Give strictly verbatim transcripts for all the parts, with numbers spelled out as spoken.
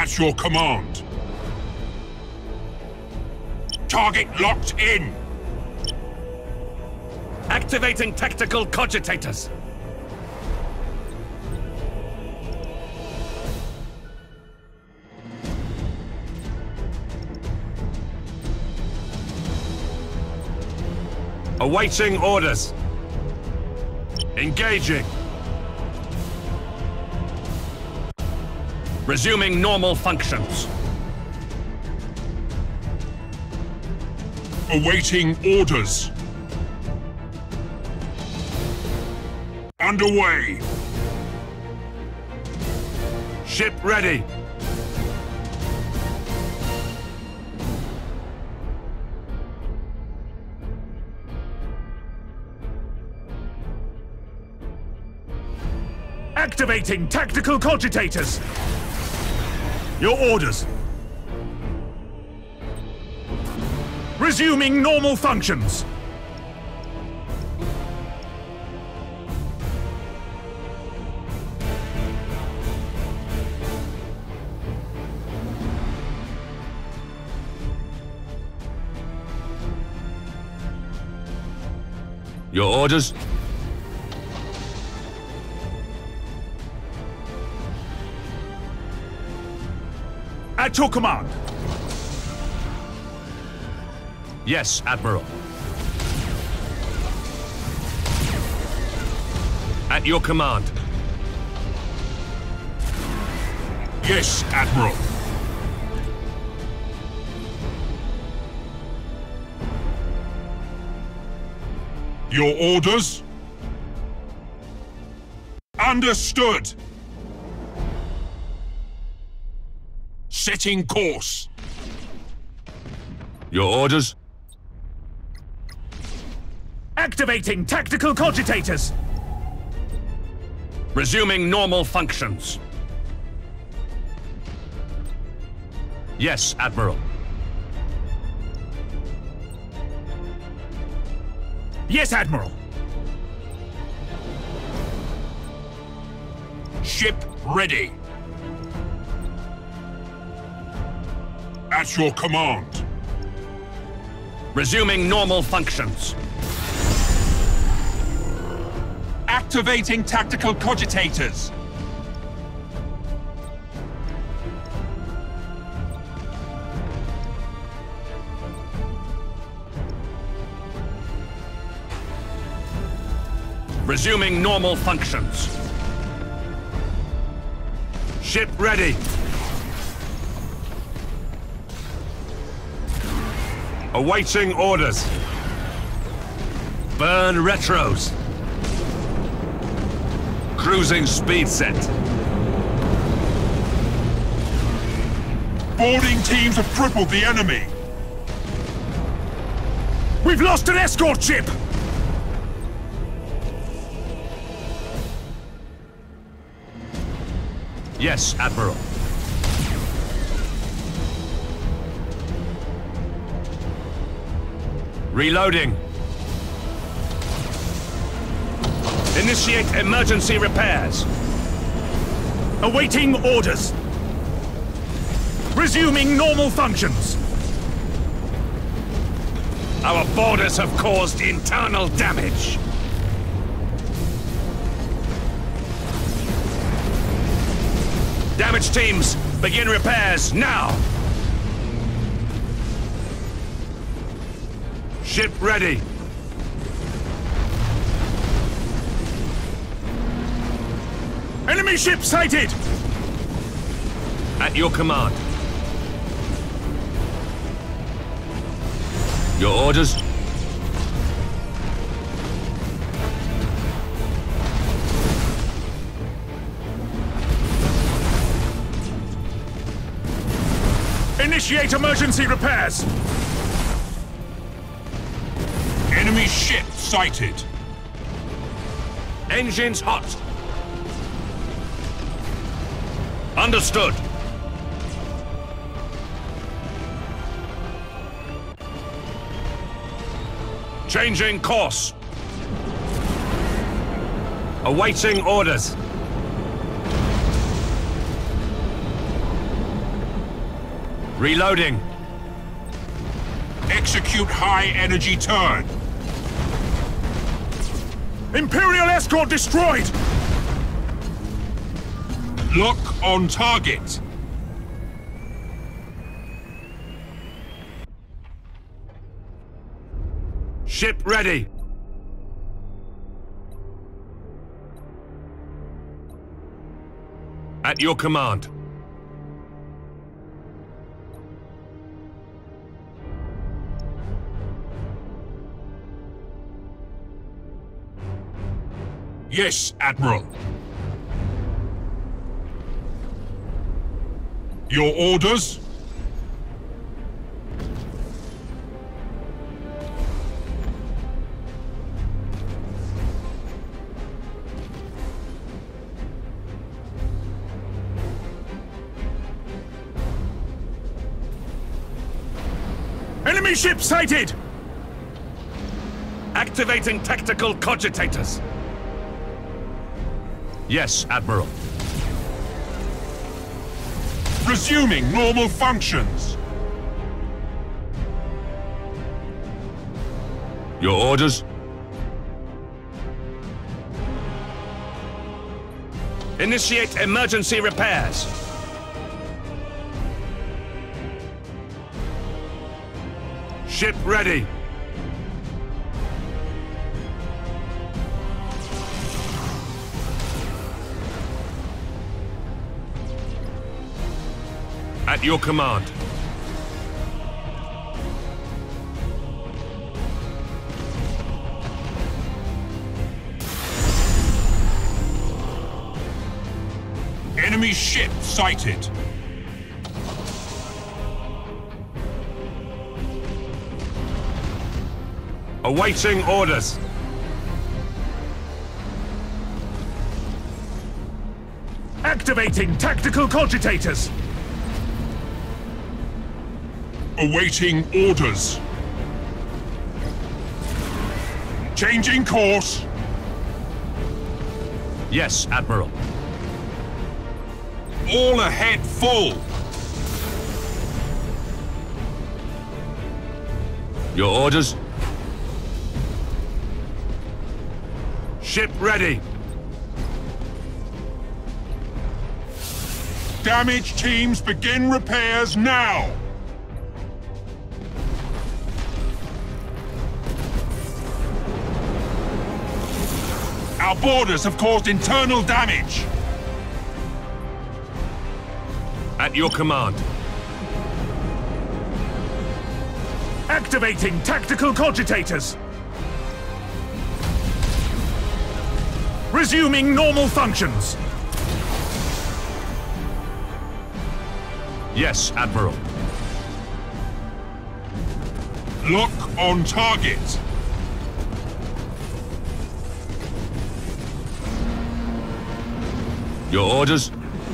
At your command. Target locked in. Activating tactical cogitators. Awaiting orders. Engaging. Resuming normal functions. Awaiting orders. Underway. Ship ready. Activating tactical cogitators. Your orders. Resuming normal functions. Your orders. At your command. Yes, Admiral. At your command. Yes, Admiral. Your orders? Understood. Setting course. Your orders? Activating tactical cogitators. Resuming normal functions. Yes, Admiral. Yes, Admiral. Ship ready. At your command. Resuming normal functions. Activating tactical cogitators. Resuming normal functions. Ship ready. Awaiting orders. Burn retros. Cruising speed set. Boarding teams have crippled the enemy. We've lost an escort ship! Yes, Admiral. Reloading. Initiate emergency repairs. Awaiting orders. Resuming normal functions. Our boarders have caused internal damage. Damage teams, begin repairs now! Ship ready. Enemy ship sighted! At your command. Your orders? Initiate emergency repairs! Enemy ship sighted. Engines hot. Understood. Changing course. Awaiting orders. Reloading. Execute high-energy turn. Imperial escort destroyed! Lock on target. Ship ready. At your command. Yes, Admiral. Your orders? Enemy ship sighted! Activating tactical cogitators. Yes, Admiral. Resuming normal functions. Your orders? Initiate emergency repairs. Ship ready. At your command. Enemy ship sighted. Awaiting orders. Activating tactical cogitators. Awaiting orders. Changing course. Yes, Admiral. All ahead full. Your orders? Ship ready. Damage teams begin repairs now. Our boarders have caused internal damage. At your command. Activating tactical cogitators. Resuming normal functions. Yes, Admiral. Lock on target. Your orders?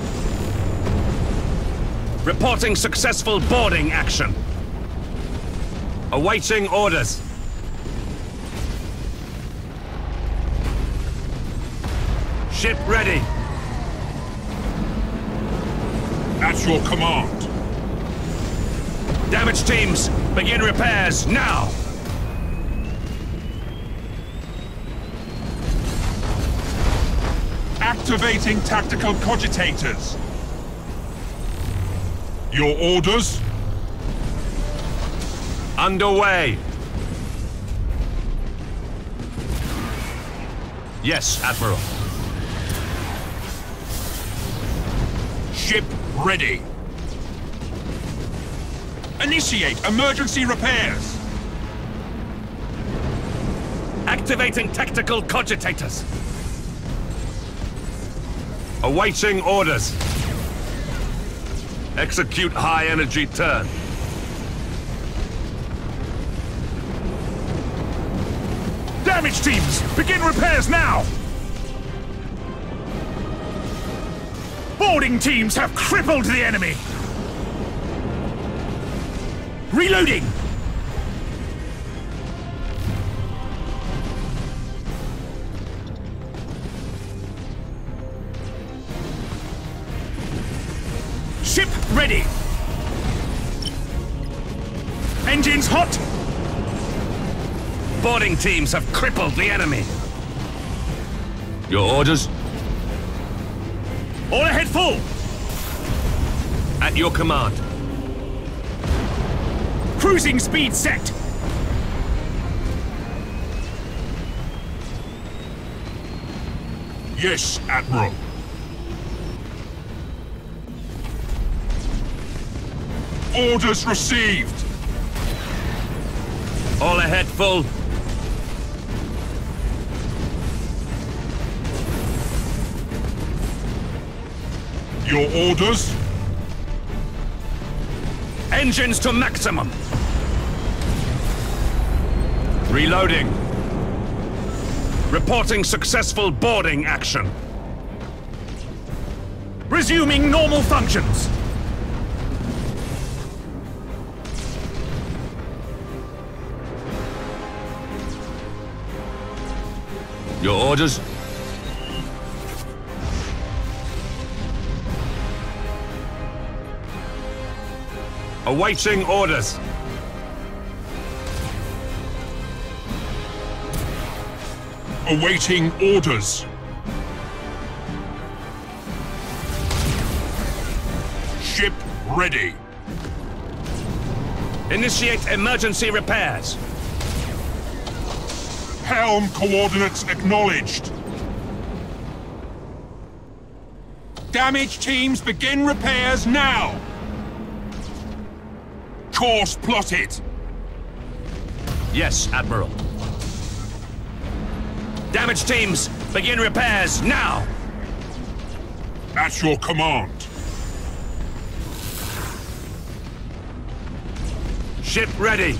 Reporting successful boarding action. Awaiting orders. Ship ready. At your command. Damage teams, begin repairs now. Activating tactical cogitators. Your orders? Underway. Yes, Admiral. Ship ready. Initiate emergency repairs. Activating tactical cogitators. Awaiting orders. Execute high-energy turn. Damage teams, begin repairs now! Boarding teams have crippled the enemy! Reloading! Ship ready! Engines hot! Boarding teams have crippled the enemy. Your orders? All ahead full! At your command. Cruising speed set! Yes, Admiral. Orders received. All ahead full. Your orders? Engines to maximum. Reloading. Reporting successful boarding action. Resuming normal functions. Your orders? Awaiting orders. Awaiting orders. Ship ready. Initiate emergency repairs. Helm coordinates acknowledged. Damage teams begin repairs now. Course plotted. Yes, Admiral. Damage teams, begin repairs now! At your command. Ship ready.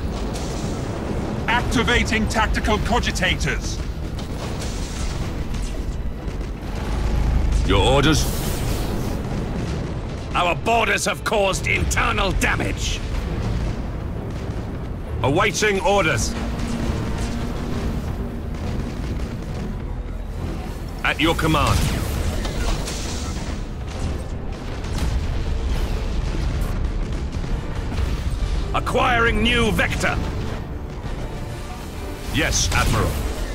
Activating tactical cogitators. Your orders? Our boarders have caused internal damage. Awaiting orders. At your command. Acquiring new vector. Yes, Admiral.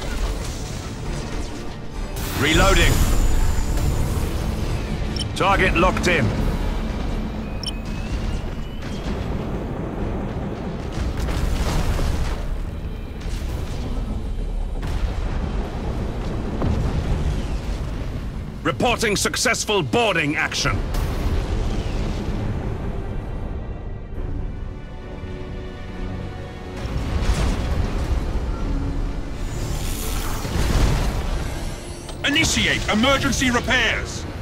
Reloading. Target locked in. Reporting successful boarding action. Initiate emergency repairs.